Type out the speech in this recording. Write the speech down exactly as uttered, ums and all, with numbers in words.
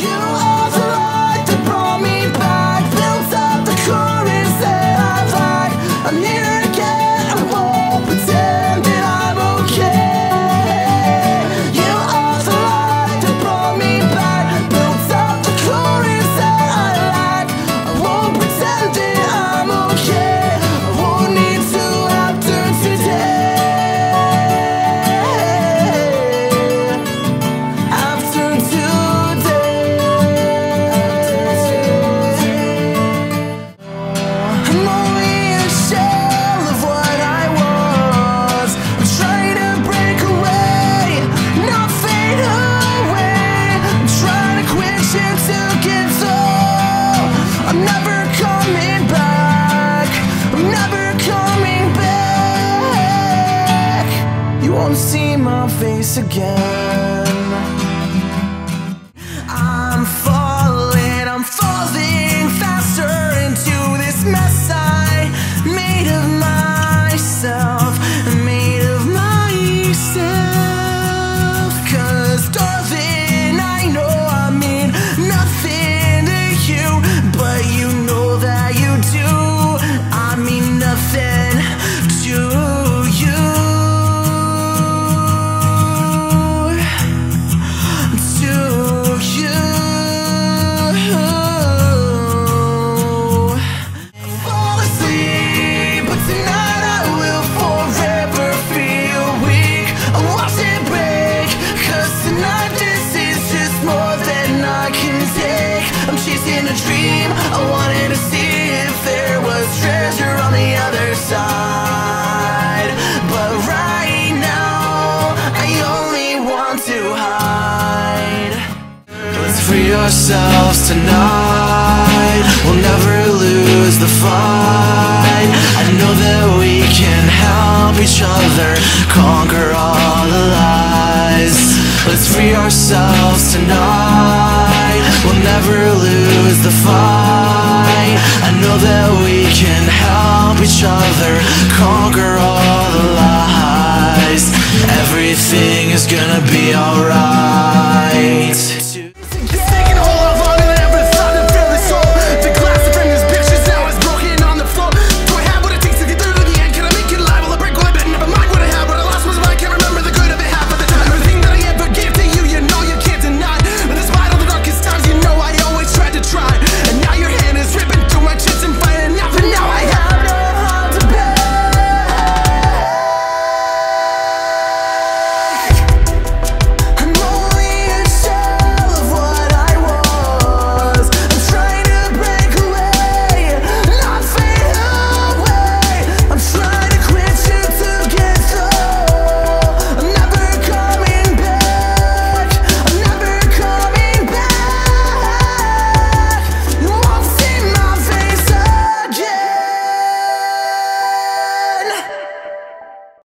You are the light that brought me back, built up the courage that I lack. I'm here again, I won't pretend that I'm okay. You are the light that brought me back, built up the courage that I lack. I won't pretend that I'm okay. I won't need to after today. After today, I'm only a shell of what I was. I'm trying to break away, not fade away. I'm trying to quit you to get low. I'm never coming back, I'm never coming back. You won't see my face again. I'm falling, I'm falling faster into this mess I made of myself, made of myself. 'Cause darling, I know I mean nothing to you, but you know that you do. I mean nothing to you, to you. Fall asleep, but tonight I will forever feel weak. I watch it break, 'cause tonight this is just more than I can take. I'm chasing a dream, I wanted to see if there was treasure on the other side. But right now, I only want to hide. Let's free ourselves tonight, we'll never lose the fight. I know that we can help each other conquer all the lies. Let's free ourselves tonight, we'll never lose the fight. I know that we can help each other conquer all the lies. Everything is gonna be alright.